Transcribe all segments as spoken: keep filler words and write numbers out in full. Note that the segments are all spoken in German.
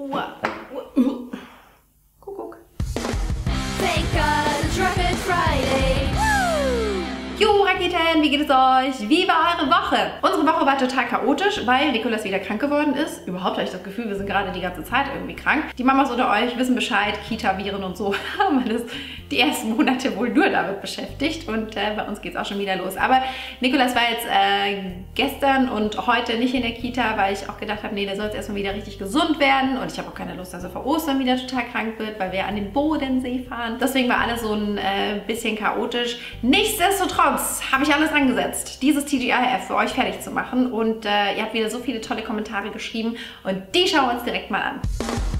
Kuckuck. Thank God it's Rocket Friday. Jo, Raketen, wie geht es euch? Wie war eure Woche? Unsere Woche war total chaotisch, weil Nikolas wieder krank geworden ist. Überhaupt habe ich das Gefühl, wir sind gerade die ganze Zeit irgendwie krank. Die Mamas unter euch wissen Bescheid, Kita-Viren und so. Man ist die ersten Monate wohl nur damit beschäftigt und äh, bei uns geht es auch schon wieder los. Aber Nikolas war jetzt äh, gestern und heute nicht in der Kita, weil ich auch gedacht habe, nee, der soll jetzt erstmal wieder richtig gesund werden. Und ich habe auch keine Lust, dass er vor Ostern wieder total krank wird, weil wir an den Bodensee fahren. Deswegen war alles so ein äh, bisschen chaotisch. Nichtsdestotrotz habe ich alles angesetzt, dieses T G I F für euch fertig zu machen und äh, ihr habt wieder so viele tolle Kommentare geschrieben und die schauen wir uns direkt mal an.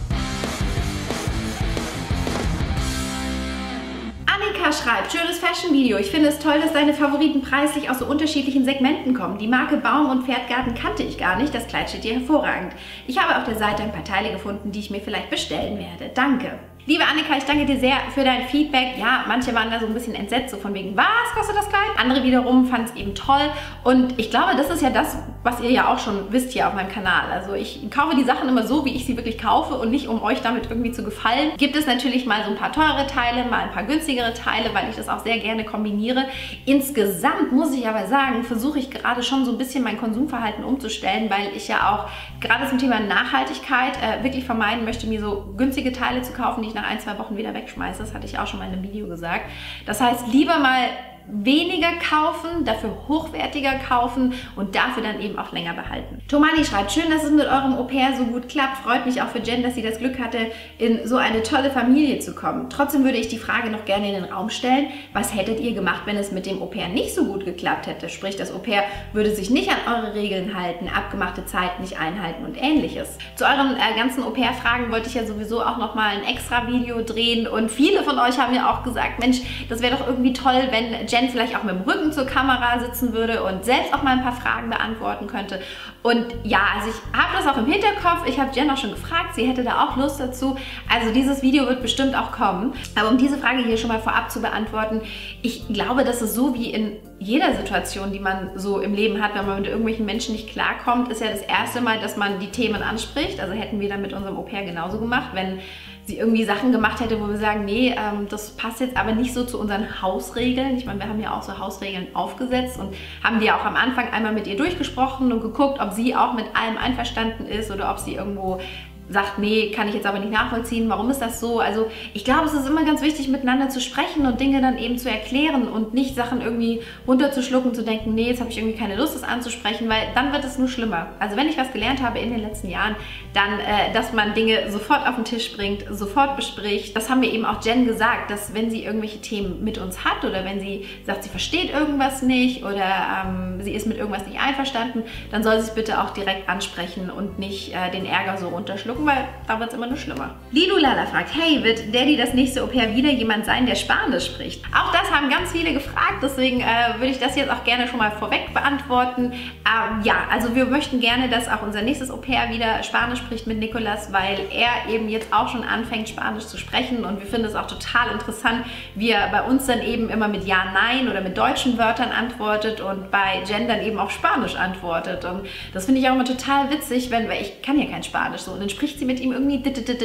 Annika schreibt, schönes Fashion-Video. Ich finde es toll, dass deine Favoriten preislich aus so unterschiedlichen Segmenten kommen. Die Marke Baum und Pferdgarten kannte ich gar nicht. Das Kleid steht dir hervorragend. Ich habe auf der Seite ein paar Teile gefunden, die ich mir vielleicht bestellen werde. Danke. Liebe Annika, ich danke dir sehr für dein Feedback. Ja, manche waren da so ein bisschen entsetzt, so von wegen, was kostet das Kleid? Andere wiederum fanden es eben toll. Und ich glaube, das ist ja das, was ihr ja auch schon wisst hier auf meinem Kanal. Also ich kaufe die Sachen immer so, wie ich sie wirklich kaufe und nicht, um euch damit irgendwie zu gefallen. Gibt es natürlich mal so ein paar teure Teile, mal ein paar günstigere Teile, weil ich das auch sehr gerne kombiniere. Insgesamt muss ich aber sagen, versuche ich gerade schon so ein bisschen mein Konsumverhalten umzustellen, weil ich ja auch gerade zum Thema Nachhaltigkeit äh, wirklich vermeiden möchte, mir so günstige Teile zu kaufen, die ich nach ein, zwei Wochen wieder wegschmeiße. Das hatte ich auch schon mal in einem Video gesagt. Das heißt, lieber mal weniger kaufen, dafür hochwertiger kaufen und dafür dann eben auch länger behalten. Tomani schreibt, schön, dass es mit eurem Au-pair so gut klappt. Freut mich auch für Jen, dass sie das Glück hatte, in so eine tolle Familie zu kommen. Trotzdem würde ich die Frage noch gerne in den Raum stellen, was hättet ihr gemacht, wenn es mit dem Au-pair nicht so gut geklappt hätte? Sprich, das Au-pair würde sich nicht an eure Regeln halten, abgemachte Zeiten nicht einhalten und ähnliches. Zu euren äh, ganzen Au-pair-Fragen wollte ich ja sowieso auch noch mal ein extra Video drehen und viele von euch haben ja auch gesagt, Mensch, das wäre doch irgendwie toll, wenn Jen vielleicht auch mit dem Rücken zur Kamera sitzen würde und selbst auch mal ein paar Fragen beantworten könnte. Und ja, also ich habe das auch im Hinterkopf. Ich habe Jen auch schon gefragt, sie hätte da auch Lust dazu. Also dieses Video wird bestimmt auch kommen. Aber um diese Frage hier schon mal vorab zu beantworten, ich glaube, dass es so wie in jeder Situation, die man so im Leben hat, wenn man mit irgendwelchen Menschen nicht klarkommt, ist ja das erste Mal, dass man die Themen anspricht. Also hätten wir dann mit unserem Au-pair genauso gemacht, wenn sie irgendwie Sachen gemacht hätte, wo wir sagen, nee, ähm, das passt jetzt aber nicht so zu unseren Hausregeln. Ich meine, wir haben ja auch so Hausregeln aufgesetzt und haben die ja auch am Anfang einmal mit ihr durchgesprochen und geguckt, ob sie auch mit allem einverstanden ist oder ob sie irgendwo sagt, nee, kann ich jetzt aber nicht nachvollziehen, warum ist das so? Also ich glaube, es ist immer ganz wichtig, miteinander zu sprechen und Dinge dann eben zu erklären und nicht Sachen irgendwie runterzuschlucken, zu denken, nee, jetzt habe ich irgendwie keine Lust, das anzusprechen, weil dann wird es nur schlimmer. Also wenn ich was gelernt habe in den letzten Jahren, dann, äh, dass man Dinge sofort auf den Tisch bringt, sofort bespricht. Das haben wir eben auch Jen gesagt, dass wenn sie irgendwelche Themen mit uns hat oder wenn sie sagt, sie versteht irgendwas nicht oder ähm, sie ist mit irgendwas nicht einverstanden, dann soll sie es bitte auch direkt ansprechen und nicht äh, den Ärger so runterschlucken, weil da wird es immer nur schlimmer. Lilu Lala fragt, hey, wird Daddy das nächste Au-pair wieder jemand sein, der Spanisch spricht? Auch das haben ganz viele gefragt, deswegen äh, würde ich das jetzt auch gerne schon mal vorweg beantworten. Ähm, ja, also wir möchten gerne, dass auch unser nächstes Au-pair wieder Spanisch spricht mit Nikolas, weil er eben jetzt auch schon anfängt, Spanisch zu sprechen und wir finden es auch total interessant, wie er bei uns dann eben immer mit Ja, Nein oder mit deutschen Wörtern antwortet und bei Jen dann eben auf Spanisch antwortet und das finde ich auch immer total witzig, wenn, weil ich kann ja kein Spanisch so und dann spricht sie mit ihm irgendwie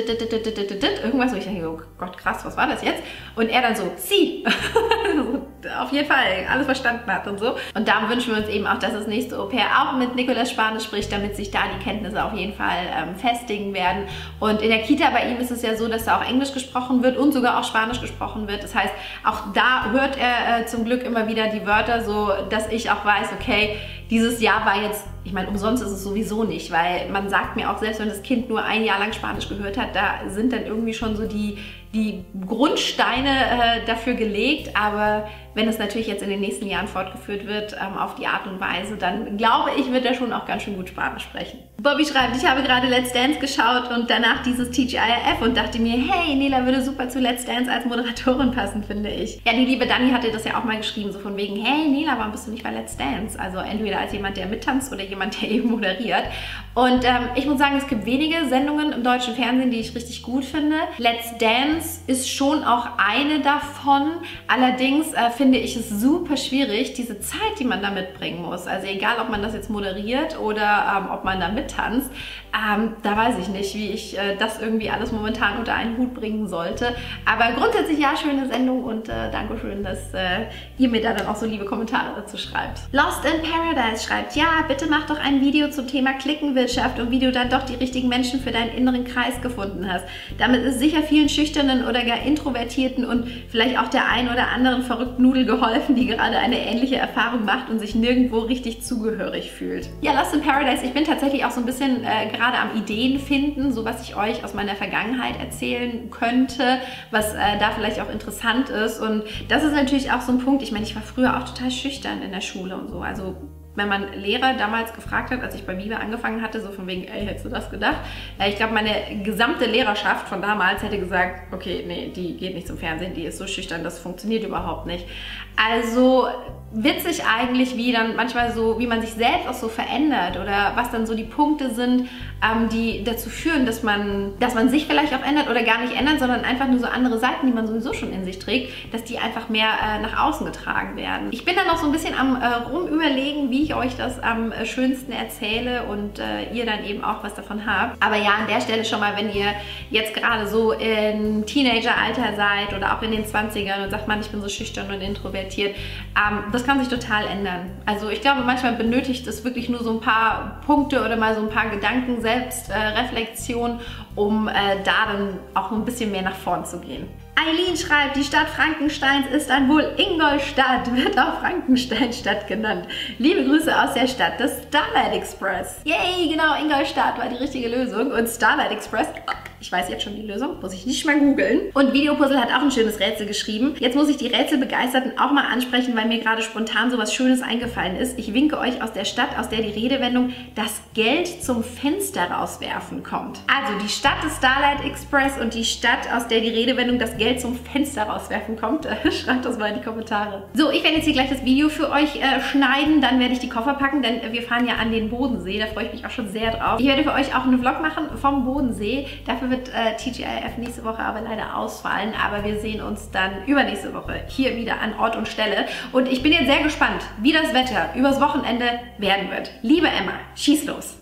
irgendwas, wo ich denke, oh Gott, krass, was war das jetzt? Und er dann so, sie, auf jeden Fall alles verstanden hat und so. Und darum wünschen wir uns eben auch, dass das nächste Au-pair auch mit Nikolas Spanisch spricht, damit sich da die Kenntnisse auf jeden Fall ähm, festigen werden. Und in der Kita bei ihm ist es ja so, dass da auch Englisch gesprochen wird und sogar auch Spanisch gesprochen wird. Das heißt, auch da hört er äh, zum Glück immer wieder die Wörter, so dass ich auch weiß, okay, dieses Jahr war jetzt, ich meine, umsonst ist es sowieso nicht, weil man sagt mir auch, selbst wenn das Kind nur ein Jahr lang Spanisch gehört hat, da sind dann irgendwie schon so die, die Grundsteine äh, dafür gelegt, aber wenn es natürlich jetzt in den nächsten Jahren fortgeführt wird, ähm, auf die Art und Weise, dann glaube ich, wird er schon auch ganz schön gut Spanisch sprechen. Bobby schreibt, ich habe gerade Let's Dance geschaut und danach dieses T G I F und dachte mir, hey, Nela würde super zu Let's Dance als Moderatorin passen, finde ich. Ja, die liebe Dani hatte das ja auch mal geschrieben, so von wegen, hey Nela, warum bist du nicht bei Let's Dance? Also entweder als jemand, der mittanzt oder jemand, der eben moderiert. Und ähm, ich muss sagen, es gibt wenige Sendungen im deutschen Fernsehen, die ich richtig gut finde. Let's Dance ist schon auch eine davon. Allerdings äh, finde ich es super schwierig, diese Zeit, die man da mitbringen muss. Also egal, ob man das jetzt moderiert oder ähm, ob man da mittanzt, tanzt. Ähm, da weiß ich nicht, wie ich äh, das irgendwie alles momentan unter einen Hut bringen sollte. Aber grundsätzlich ja, schöne Sendung und äh, Dankeschön, dass äh, ihr mir da dann auch so liebe Kommentare dazu schreibt. Lost in Paradise schreibt, ja, bitte mach doch ein Video zum Thema Klickenwirtschaft und wie du dann doch die richtigen Menschen für deinen inneren Kreis gefunden hast. Damit ist sicher vielen Schüchternen oder gar Introvertierten und vielleicht auch der ein oder anderen verrückten Nudel geholfen, die gerade eine ähnliche Erfahrung macht und sich nirgendwo richtig zugehörig fühlt. Ja, Lost in Paradise, ich bin tatsächlich auch so ein bisschen äh, gerade am Ideen finden, so was ich euch aus meiner Vergangenheit erzählen könnte, was äh, da vielleicht auch interessant ist. Und das ist natürlich auch so ein Punkt, ich meine, ich war früher auch total schüchtern in der Schule und so, also wenn man Lehrer damals gefragt hat, als ich bei Viva angefangen hatte, so von wegen, ey, hättest du das gedacht? Äh, ich glaube, meine gesamte Lehrerschaft von damals hätte gesagt, okay, nee, die geht nicht zum Fernsehen, die ist so schüchtern, das funktioniert überhaupt nicht. Also witzig eigentlich, wie dann manchmal so, wie man sich selbst auch so verändert oder was dann so die Punkte sind, ähm, die dazu führen, dass man, dass man sich vielleicht auch ändert oder gar nicht ändert, sondern einfach nur so andere Seiten, die man sowieso schon in sich trägt, dass die einfach mehr äh, nach außen getragen werden. Ich bin dann noch so ein bisschen am äh, rumüberlegen, wie ich euch das am äh, schönsten erzähle und äh, ihr dann eben auch was davon habt. Aber ja, an der Stelle schon mal, wenn ihr jetzt gerade so im Teenageralter seid oder auch in den zwanzigern und sagt, man, ich bin so schüchtern und introvertiert, ähm, das kann sich total ändern. Also ich glaube, manchmal benötigt es wirklich nur so ein paar Punkte oder mal so ein paar Gedanken, Selbstreflexion, äh, um äh, da dann auch ein bisschen mehr nach vorn zu gehen. Eileen schreibt, die Stadt Frankensteins ist dann wohl Ingolstadt, wird auch Frankensteinstadt genannt. Liebe Grüße aus der Stadt des Starlight Express. Yay, genau, Ingolstadt war die richtige Lösung. Und Starlight Express, ich weiß jetzt schon die Lösung, muss ich nicht mehr googeln. Und Videopuzzle hat auch ein schönes Rätsel geschrieben. Jetzt muss ich die Rätselbegeisterten auch mal ansprechen, weil mir gerade spontan so was Schönes eingefallen ist. Ich winke euch aus der Stadt, aus der die Redewendung das Geld zum Fenster rauswerfen kommt. Also die Stadt des Starlight Express und die Stadt, aus der die Redewendung das Geld zum Fenster rauswerfen kommt. Schreibt das mal in die Kommentare. So, ich werde jetzt hier gleich das Video für euch äh, schneiden, dann werde ich die Koffer packen, denn äh, wir fahren ja an den Bodensee, da freue ich mich auch schon sehr drauf. Ich werde für euch auch einen Vlog machen vom Bodensee. Dafür wird äh, T G I F nächste Woche aber leider ausfallen, aber wir sehen uns dann übernächste Woche hier wieder an Ort und Stelle. Und ich bin jetzt sehr gespannt, wie das Wetter übers Wochenende werden wird. Liebe Emma, schieß los!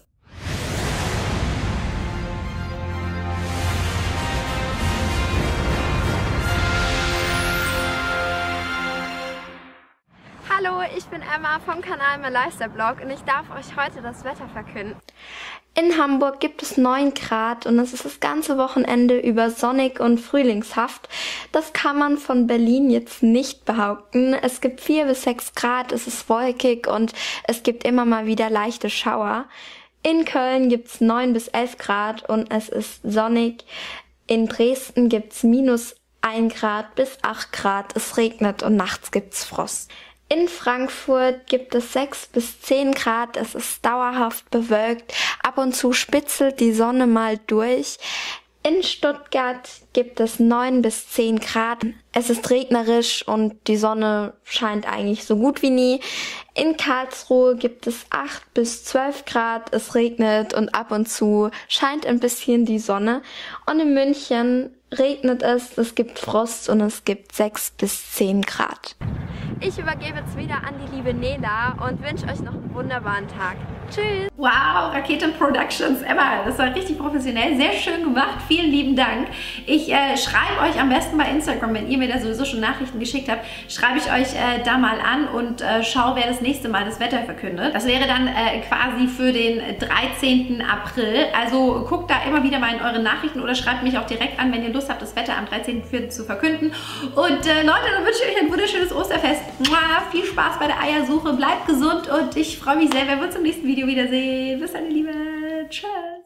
Hallo, ich bin Emma vom Kanal My Lifestyle Blog und ich darf euch heute das Wetter verkünden. In Hamburg gibt es neun Grad und es ist das ganze Wochenende über sonnig und frühlingshaft. Das kann man von Berlin jetzt nicht behaupten. Es gibt vier bis sechs Grad, es ist wolkig und es gibt immer mal wieder leichte Schauer. In Köln gibt es neun bis elf Grad und es ist sonnig. In Dresden gibt es minus ein Grad bis acht Grad. Es regnet und nachts gibt es Frost. In Frankfurt gibt es sechs bis zehn Grad, es ist dauerhaft bewölkt, ab und zu spitzelt die Sonne mal durch. In Stuttgart gibt es neun bis zehn Grad, es ist regnerisch und die Sonne scheint eigentlich so gut wie nie. In Karlsruhe gibt es acht bis zwölf Grad, es regnet und ab und zu scheint ein bisschen die Sonne. Und in München regnet es, es gibt Frost und es gibt sechs bis zehn Grad. Ich übergebe jetzt wieder an die liebe Nela und wünsche euch noch einen wunderbaren Tag. Tschüss! Wow, Raketen Productions, Emma, das war richtig professionell, sehr schön gemacht, vielen lieben Dank. Ich äh, schreibe euch am besten bei Instagram, wenn ihr mir da sowieso schon Nachrichten geschickt habt, schreibe ich euch äh, da mal an und äh, schaue, wer das nächste Mal das Wetter verkündet. Das wäre dann äh, quasi für den dreizehnten April, also guckt da immer wieder mal in eure Nachrichten oder schreibt mich auch direkt an, wenn ihr Lust habt, das Wetter am dreizehnten vierten zu verkünden. Und äh, Leute, dann wünsche ich euch ein wunderschönes Osterfest. Mua, viel Spaß bei der Eiersuche, bleibt gesund und ich freue mich sehr, wenn wir uns im nächsten Video wiedersehen. Bis dann, ihr Lieben. Tschüss.